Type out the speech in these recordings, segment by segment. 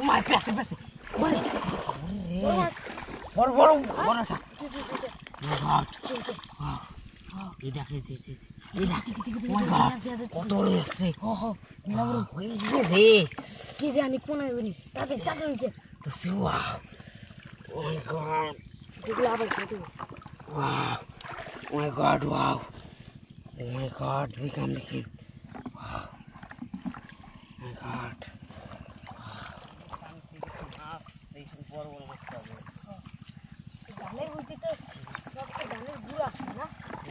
মার পেছে পেছে বড় মাছ বড় বড় বড়টা এই দেখ এই এই দেখ ওই গড কত রয়েছে মেলা বড় ওই রে কি জানি কোন হইবনি তাতে তাতে নিচে তো সিওয়া ও মাই গড এগুলো আবার খাতে wow oh my god wow oh my god we come looking wow oh my god জালে হইতে তো সব তো জালের গুড়া আছে না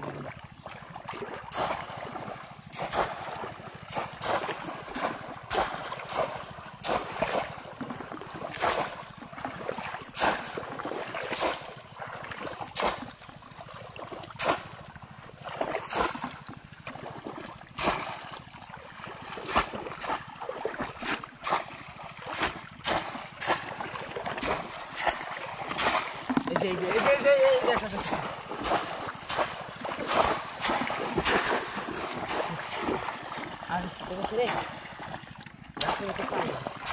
আর দেখো রে রাস্তা মতো পাই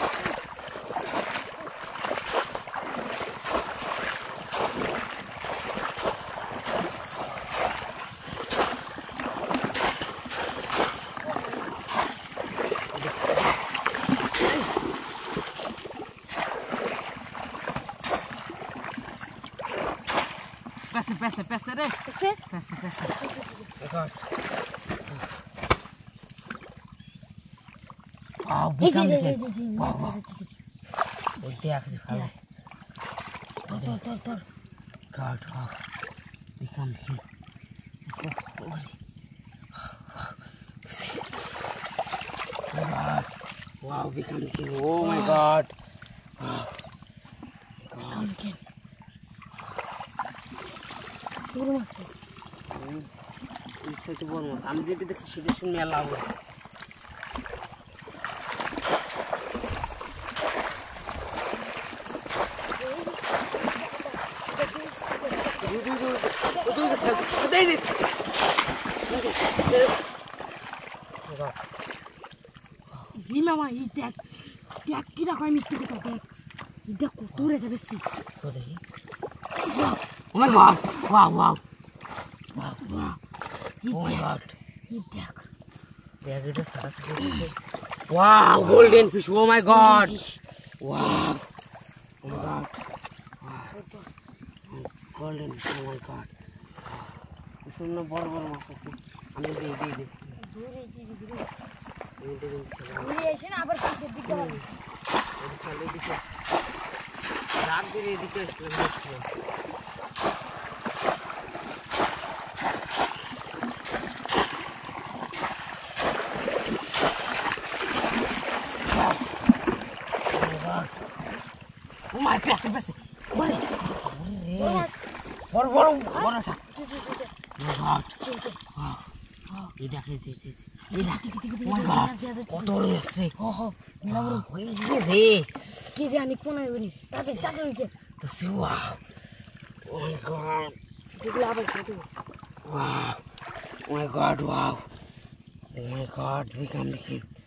Pesa রে pesa God wow become wow ওই দেখছি ভালো তোর God wow become God wow become oh my God wow become king বড় মাছ এই তো বড় মাছ আমি যেটা দেখছি সেটা শুনে মেলা বড় মামা এই দেখ দেখ কি রাখো আমি মিথ্যে কথা দেখ দেখ কত রেটে বেশি তো দেখি oh my God wow wow oh my God এই দেখ দেখ এটা সারা সারা দিছে wow golden fish oh my God wow oh my God golden oh my God শুননা বড় বড় মাছ আছে আমি দে দূরে কি দূরে দূরে এসে না আবার পিছের দিকে হবে এই সালে দিকে রাত দিকে এদিকে আসলে oh my pese বড় মাছ বড় বড় বড়টা oh god এই দেখ এই দেখ oh my god কত রয়েছে মেলা বড় ওই রে কি জানি কোন হইবনি তাতে তাতে নিচে তো সিওয়া oh my god এগুলো আবার খাতে wow oh my god wow oh my god we come looking